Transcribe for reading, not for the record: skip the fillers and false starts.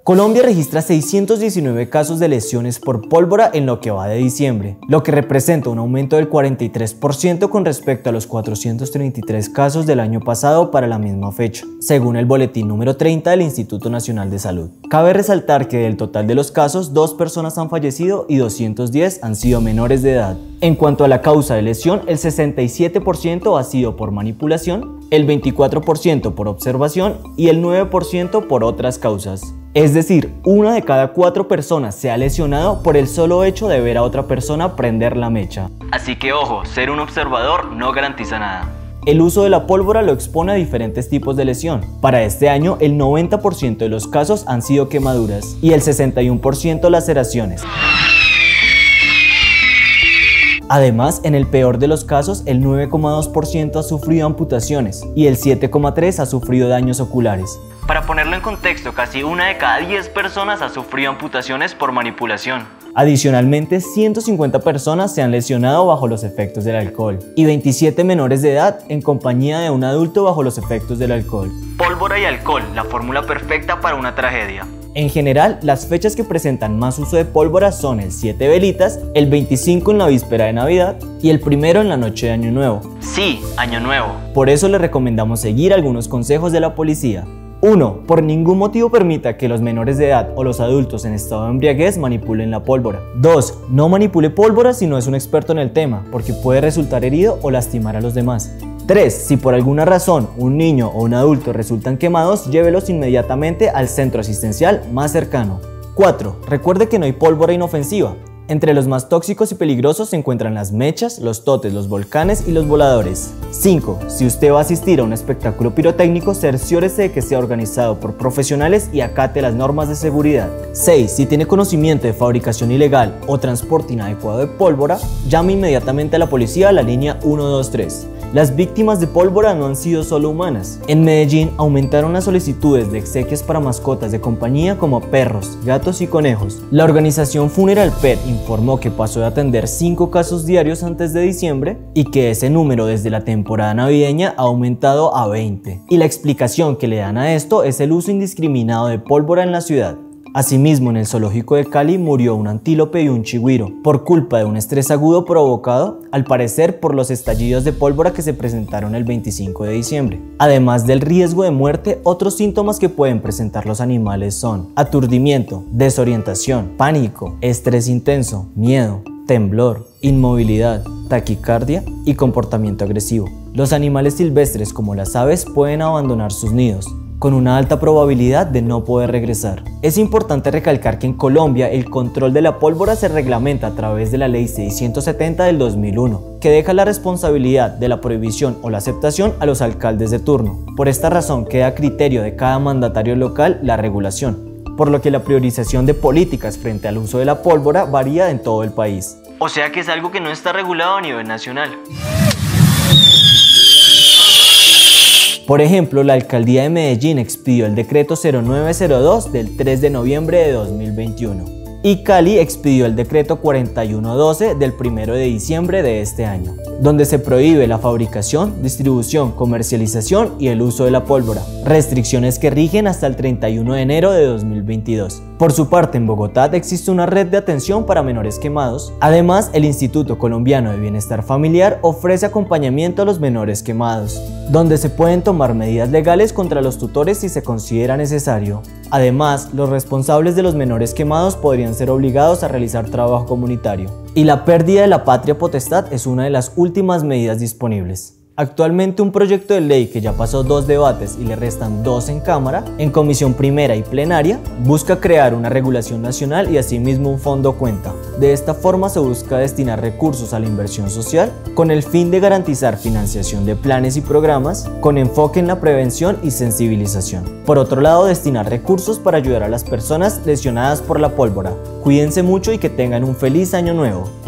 Colombia registra 619 casos de lesiones por pólvora en lo que va de diciembre, lo que representa un aumento del 43% con respecto a los 433 casos del año pasado para la misma fecha, según el boletín número 30 del Instituto Nacional de Salud. Cabe resaltar que del total de los casos, 2 personas han fallecido y 210 han sido menores de edad. En cuanto a la causa de lesión, el 67% ha sido por manipulación, el 24% por observación y el 9% por otras causas. Es decir, 1 de cada 4 personas se ha lesionado por el solo hecho de ver a otra persona prender la mecha. Así que ojo, ser un observador no garantiza nada. El uso de la pólvora lo expone a diferentes tipos de lesión. Para este año, el 90% de los casos han sido quemaduras y el 61% laceraciones. Además, en el peor de los casos, el 9,2% ha sufrido amputaciones y el 7,3% ha sufrido daños oculares. Para ponerlo en contexto, casi 1 de cada 10 personas ha sufrido amputaciones por manipulación. Adicionalmente, 150 personas se han lesionado bajo los efectos del alcohol y 27 menores de edad en compañía de un adulto bajo los efectos del alcohol. Pólvora y alcohol, la fórmula perfecta para una tragedia. En general, las fechas que presentan más uso de pólvora son el 7 velitas, el 25 en la víspera de Navidad y el 1 en la noche de Año Nuevo. Sí, Año Nuevo. Por eso les recomendamos seguir algunos consejos de la policía. 1. Por ningún motivo permita que los menores de edad o los adultos en estado de embriaguez manipulen la pólvora. 2. No manipule pólvora si no es un experto en el tema, porque puede resultar herido o lastimar a los demás. 3. Si por alguna razón un niño o un adulto resultan quemados, llévelos inmediatamente al centro asistencial más cercano. 4. Recuerde que no hay pólvora inofensiva. Entre los más tóxicos y peligrosos se encuentran las mechas, los totes, los volcanes y los voladores. 5. Si usted va a asistir a un espectáculo pirotécnico, cerciórese de que sea organizado por profesionales y acate las normas de seguridad. 6. Si tiene conocimiento de fabricación ilegal o transporte inadecuado de pólvora, llame inmediatamente a la policía a la línea 123. Las víctimas de pólvora no han sido solo humanas. En Medellín aumentaron las solicitudes de exequias para mascotas de compañía como perros, gatos y conejos. La organización Funeral Pet informó que pasó de atender 5 casos diarios antes de diciembre y que ese número desde la temporada navideña ha aumentado a 20. Y la explicación que le dan a esto es el uso indiscriminado de pólvora en la ciudad. Asimismo, en el zoológico de Cali murió un antílope y un chigüiro por culpa de un estrés agudo provocado, al parecer, por los estallidos de pólvora que se presentaron el 25 de diciembre. Además del riesgo de muerte, otros síntomas que pueden presentar los animales son aturdimiento, desorientación, pánico, estrés intenso, miedo, temblor, inmovilidad, taquicardia y comportamiento agresivo. Los animales silvestres como las aves pueden abandonar sus nidos, con una alta probabilidad de no poder regresar. Es importante recalcar que en Colombia el control de la pólvora se reglamenta a través de la Ley 670 del 2001, que deja la responsabilidad de la prohibición o la aceptación a los alcaldes de turno. Por esta razón queda a criterio de cada mandatario local la regulación, por lo que la priorización de políticas frente al uso de la pólvora varía en todo el país. O sea que es algo que no está regulado a nivel nacional. Por ejemplo, la Alcaldía de Medellín expidió el decreto 0902 del 3 de noviembre de 2021 y Cali expidió el decreto 4112 del 1 de diciembre de este año, donde se prohíbe la fabricación, distribución, comercialización y el uso de la pólvora, restricciones que rigen hasta el 31 de enero de 2022. Por su parte, en Bogotá existe una red de atención para menores quemados. Además, el Instituto Colombiano de Bienestar Familiar ofrece acompañamiento a los menores quemados, donde se pueden tomar medidas legales contra los tutores si se considera necesario. Además, los responsables de los menores quemados podrían ser obligados a realizar trabajo comunitario. Y la pérdida de la patria potestad es una de las últimas medidas disponibles. Actualmente un proyecto de ley que ya pasó 2 debates y le restan 2 en Cámara, en Comisión Primera y Plenaria, busca crear una regulación nacional y asimismo un fondo cuenta. De esta forma se busca destinar recursos a la inversión social con el fin de garantizar financiación de planes y programas con enfoque en la prevención y sensibilización. Por otro lado, destinar recursos para ayudar a las personas lesionadas por la pólvora. Cuídense mucho y que tengan un feliz año nuevo.